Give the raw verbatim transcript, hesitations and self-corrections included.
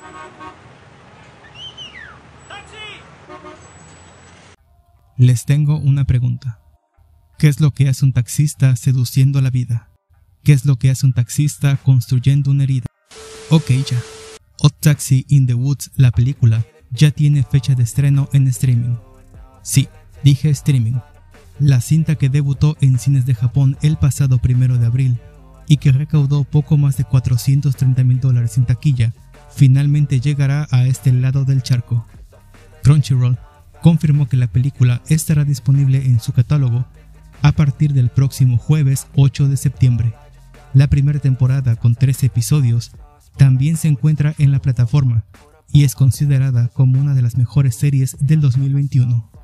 Les tengo una pregunta. ¿Qué es lo que hace un taxista seduciendo la vida? ¿Qué es lo que hace un taxista construyendo una herida? Ok ya. Odd Taxi in the Woods, la película, ya tiene fecha de estreno en streaming. Sí, dije streaming. La cinta que debutó en cines de Japón el pasado primero de abril y que recaudó poco más de cuatrocientos treinta mil dólares en taquilla, finalmente llegará a este lado del charco. Crunchyroll confirmó que la película estará disponible en su catálogo a partir del próximo jueves ocho de septiembre. La primera temporada, con trece episodios, también se encuentra en la plataforma y es considerada como una de las mejores series del dos mil veintiuno.